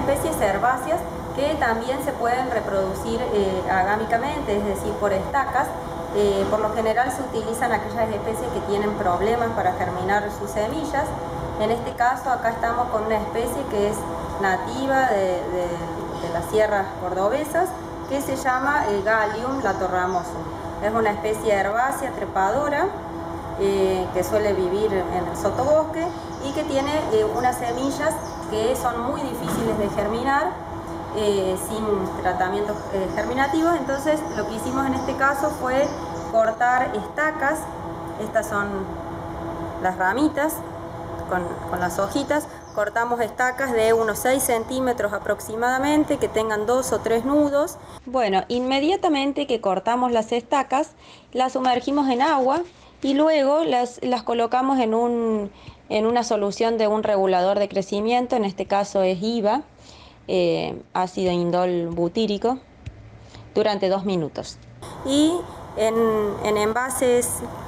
especies herbáceas que también se pueden reproducir agámicamente, es decir, por estacas. Por lo general se utilizan aquellas especies que tienen problemas para germinar sus semillas. En este caso acá estamos con una especie que es nativa de las sierras cordobesas, que se llama el Galium latorramosum. Es una especie herbácea trepadora que suele vivir en el sotobosque y que tiene unas semillas que son muy difíciles de germinar sin tratamientos germinativos. Entonces lo que hicimos en este caso fue cortar estacas. Estas son las ramitas con las hojitas. Cortamos estacas de unos 6 centímetros aproximadamente, que tengan 2 o 3 nudos. Bueno, inmediatamente que cortamos las estacas, las sumergimos en agua y luego las colocamos en una solución de un regulador de crecimiento, en este caso es IVA, ácido indol butírico, durante 2 minutos. Y en envases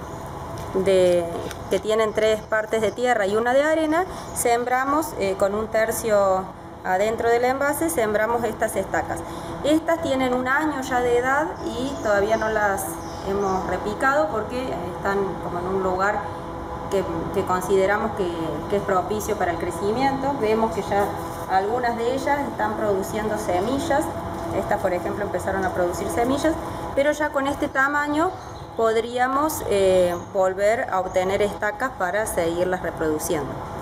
que tienen 3 partes de tierra y una de arena, sembramos con un tercio adentro del envase, sembramos estas estacas. Estas tienen 1 año ya de edad y todavía no las hemos repicado porque están como en un lugar que consideramos que es propicio para el crecimiento. Vemos que ya algunas de ellas están produciendo semillas. Estas, por ejemplo, empezaron a producir semillas, pero ya con este tamaño podríamos volver a obtener estacas para seguirlas reproduciendo.